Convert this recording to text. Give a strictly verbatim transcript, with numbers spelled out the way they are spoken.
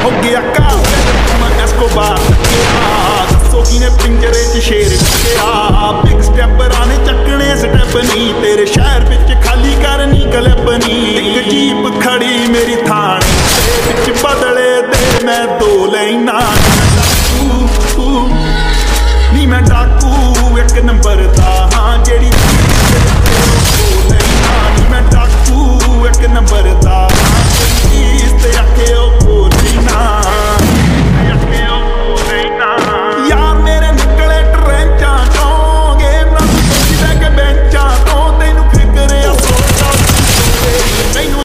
हो गया का एस्कोबार दसो किने पिंजरे च शेर बिग स्टेपरां ने चकने स्टेप नहीं तेरे शहर विच